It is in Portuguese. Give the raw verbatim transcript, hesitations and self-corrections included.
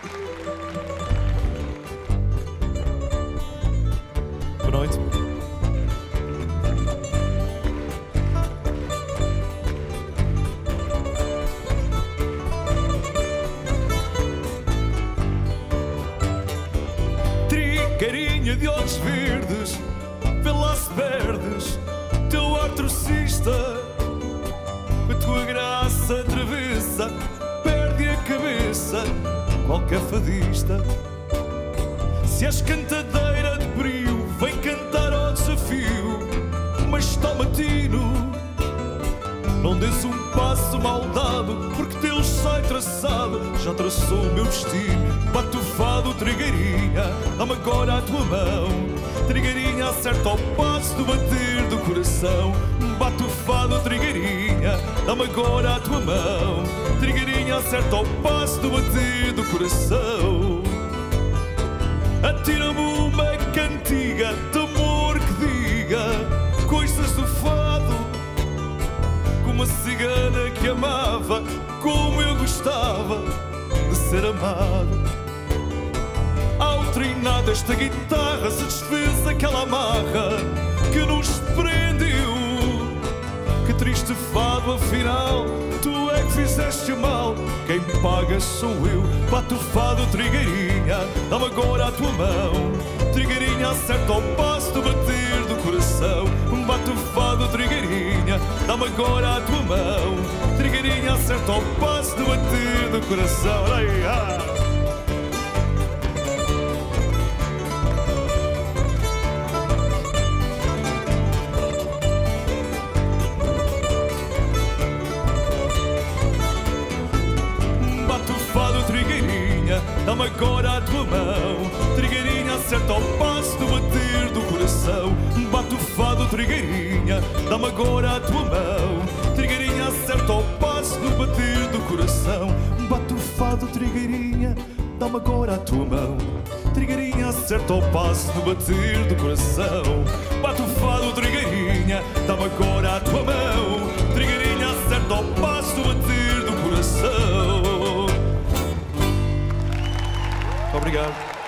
Boa noite. Trigueirinha de olhos verdes, vê lá se perdes teu ar trocista. A tua graça travessa, perde a cabeça qualquer fadista. Se és cantadeira de brio, vem cantar ao desafio, mas toma tino. Não des um passo mal dado, porque Deus sai traçado, já traçou o meu destino. Bate o fado, trigueirinha, dá-me agora a tua mão. Trigueirinha, acerta ao passo do bater do coração. Bate o fado, trigueirinha, dá-me agora a tua mão. Trigueirinha, acerta ao passo do bater do coração. Atira-me uma cantiga de amor que diga coisas do fado, como a cigana que amava, como eu gostava de ser amado. Ao trinar desta guitarra se desfez aquela amarra que nos prendeu. Que triste fado, afinal, tu é que fizeste mal, quem paga sou eu. Bate o fado, trigueirinha, dá-me agora a tua mão. Trigueirinha, acerta ao passo do bater do coração. Bate o fado, trigueirinha, dá-me agora a tua mão. Trigueirinha, acerta ao passo do bater do coração. Ai, ai. Dá-me agora a tua mão. Trigueirinha, acerta ao passo do bater do coração. Bate o fado, trigueirinha, dá-me agora a tua mão. Trigueirinha, acerta ao passo do bater do coração. Bate o fado, trigueirinha, dá-me agora a tua mão. Trigueirinha, acerta ao passo do bater do coração. Bate o fado, trigueirinha, dá-me agora a tua mão. Trigueirinha, acerta ao passo do bater do coração. Obrigado.